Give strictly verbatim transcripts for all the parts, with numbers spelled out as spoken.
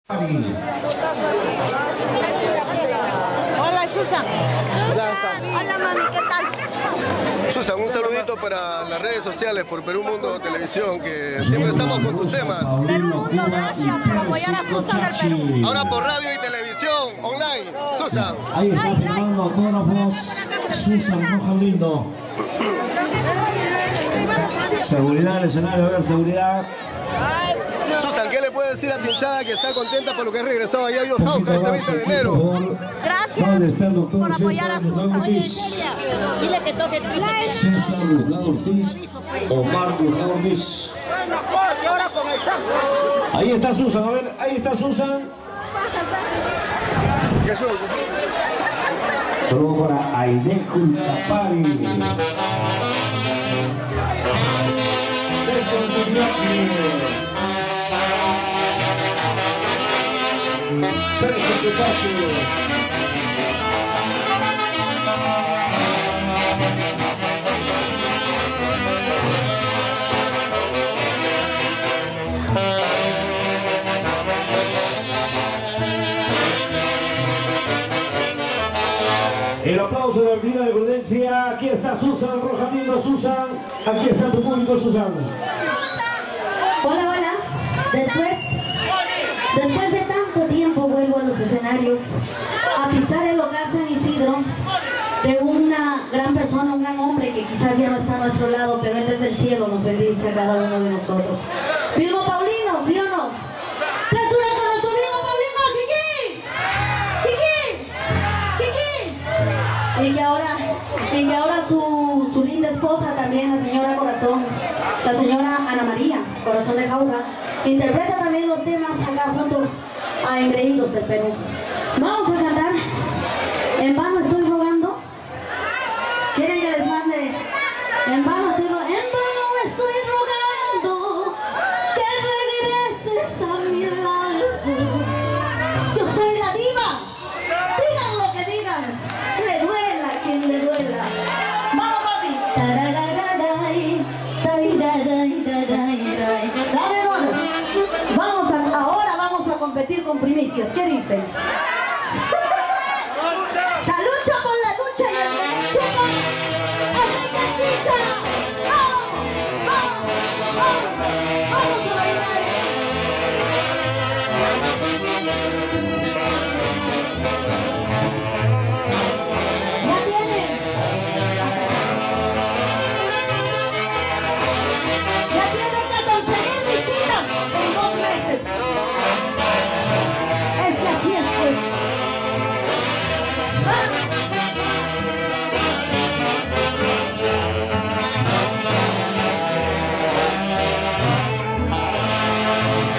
Hola, Susan. Susan. Hola, mami, ¿qué tal? Susan, un saludito para las redes sociales por Perú Mundo Televisión, que siempre estamos con tus temas. Perú Mundo, gracias por apoyar a Susan del Perú. Ahora por radio y televisión, online. Susan. Ahí está firmando autógrafos Susan Roja Lindo. Seguridad del escenario, a ver, seguridad. Susan, ¿qué le puede decir a tu hinchada que está contenta por lo que ha regresado allá a Jauja este veinte de enero? Gracias por apoyar a Susan. Dile que toque triste. César Luján Ortiz, Omar Luján Ortiz. Ahí está Susan, a ver, ahí está Susan. Saludos para Aide Culcapari. El aplauso de la Argentina de Prudencia. Aquí está Susan Roja Lindo. Susan, aquí está tu público, Susan. Hola, hola. Después, después de tanto tiempo vuelvo a los escenarios a pisar el hogar San Isidro de una gran persona, un gran hombre que quizás ya no está a nuestro lado, pero él desde el cielo nos bendice a cada uno de nosotros. Vilmo Paulino, ¿sí o no? ¡Presura con nuestro Vilmo Paulino! ¡Kiki! ¡Kiki! Y que ahora, y que ahora su, su linda esposa también, la señora Corazón, la señora Ana María, Corazón de Jauja, interpreta también los temas acá junto a Engreídos del Perú. Vamos a cantar. En vano estoy rogando. ¿Quieren que les mande? En vano estoy rogando. En vano estoy rogando que regreses a mi lado. Yo soy la diva. Digan lo que digan. Le duela a quien le duela. Vamos, papi. Tararararay, tarararay, tarararay. Dame gol. Vamos a, ahora vamos a competir con primicias. ¿Qué dicen? La lucha por la lucha y el chupa. ¡Vamos, vamos, vamos! ¡Vamos a bailar! ¿Ya tienen? Ya tienen catorce mil visitas en dos meses. Es que así es, pues.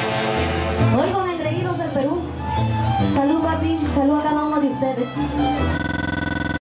Oigo, engreídos del Perú. Salud, papi. Salud a cada uno de ustedes.